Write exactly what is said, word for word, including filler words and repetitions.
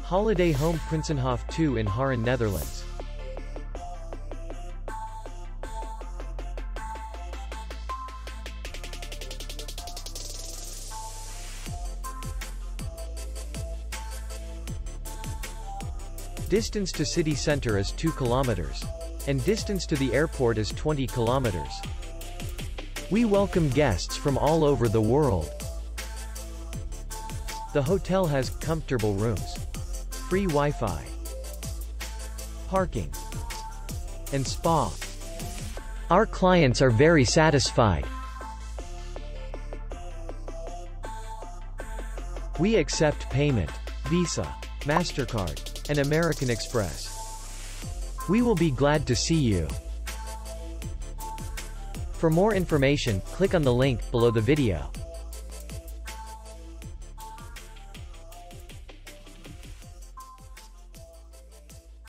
Holiday Home Prinsenhof two in Haaren, Netherlands. Distance to city center is two kilometers. And distance to the airport is twenty kilometers. We welcome guests from all over the world. The hotel has comfortable rooms, free Wi-Fi, parking, and spa. Our clients are very satisfied. We accept payment, Visa, MasterCard, and American Express. We will be glad to see you. For more information, click on the link below the video.